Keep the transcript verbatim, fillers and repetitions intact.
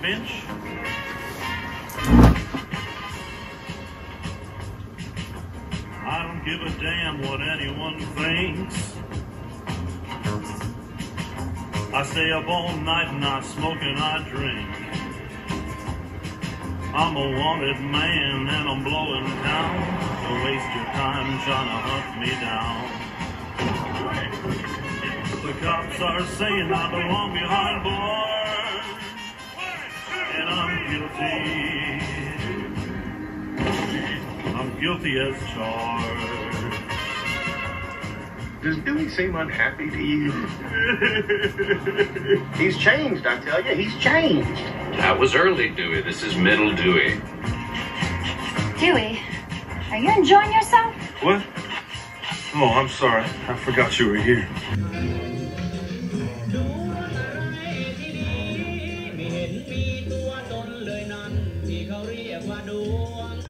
Finch. I don't give a damn what anyone thinks. I stay up all night and I smoke and I drink. I'm a wanted man and I'm blowing down. Don't waste your time trying to hunt me down. The cops are saying I belong behind bars, and I'm guilty. I'm guilty as charged. Does Dewey seem unhappy to you? He's changed, I tell you. He's changed. That was early Dewey. This is middle Dewey. Dewey, are you enjoying yourself? What? Oh, I'm sorry. I forgot you were here.